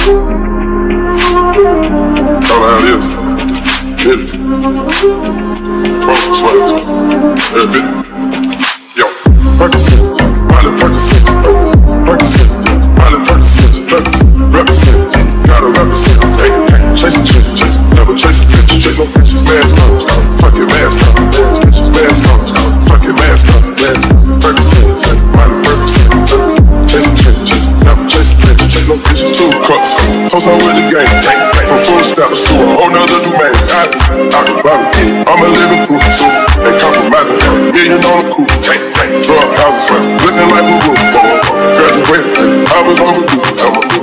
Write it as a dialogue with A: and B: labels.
A: Know how it is. Hit it. Proper sweats. Yeah, hit it. Yo, Percocet, Miley Percocet, Percocet, Miley Percocet, represent, gotta represent. Hey, hey, chase a chick, chase, never chase a bitch, chase no bitch. Mask on, stop, fucking mask on, mask on, stop, fucking mask on. Percocet, Miley Percocet, chase a chick, chase, never chase a bitch, chase no bitch. 2 cups, toast on with the game, from full step to a whole nother domain. I'm a living proof, so they compromising, $1 million on the coupe. Drug houses, looking like a roof. Graduated, I was overdue.